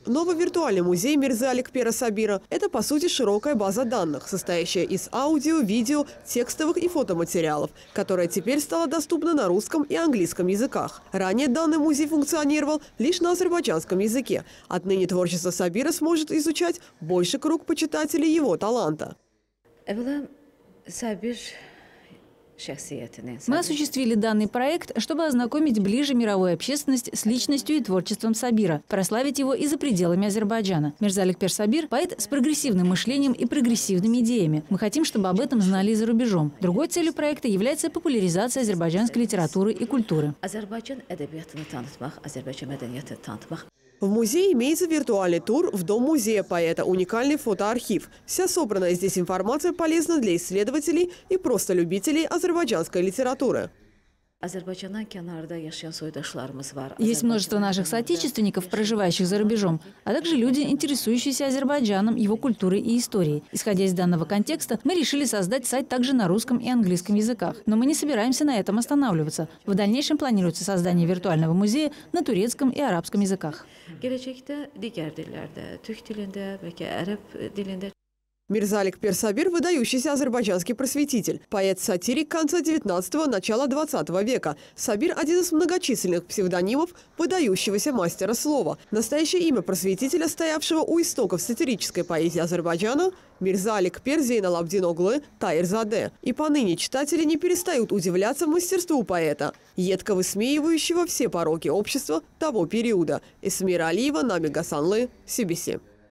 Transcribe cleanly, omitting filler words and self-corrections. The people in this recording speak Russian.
Новый виртуальный музей Мирза Аликпера Сабира – это, по сути, широкая база данных, состоящая из аудио, видео, текстовых и фотоматериалов, которая теперь стала доступна на русском и английском языках. Ранее данный музей функционировал лишь на азербайджанском языке. Отныне творчество Сабира сможет изучать больший круг почитателей его таланта. Мы осуществили данный проект, чтобы ознакомить ближе мировую общественность с личностью и творчеством Сабира, прославить его и за пределами Азербайджана. Мирза Аликпер Сабир – поэт с прогрессивным мышлением и прогрессивными идеями. Мы хотим, чтобы об этом знали и за рубежом. Другой целью проекта является популяризация азербайджанской литературы и культуры. В музее имеется виртуальный тур в Дом музея поэта, уникальный фотоархив. Вся собранная здесь информация полезна для исследователей и просто любителей азербайджанской литературы. Есть множество наших соотечественников, проживающих за рубежом, а также люди, интересующиеся Азербайджаном, его культурой и историей. Исходя из данного контекста, мы решили создать сайт также на русском и английском языках. Но мы не собираемся на этом останавливаться. В дальнейшем планируется создание виртуального музея на турецком и арабском языках. Мирза Аликпер Сабир – выдающийся азербайджанский просветитель, поэт-сатирик конца 19-го, начала 20 века. Сабир – один из многочисленных псевдонимов выдающегося мастера слова. Настоящее имя просветителя, стоявшего у истоков сатирической поэзии Азербайджана – Мирза Аликпер Зейналабдин Оглы Таирзаде. И поныне читатели не перестают удивляться мастерству поэта, едко высмеивающего все пороки общества того периода. Эсмира Алиева, Нами Гасанлы, CBC.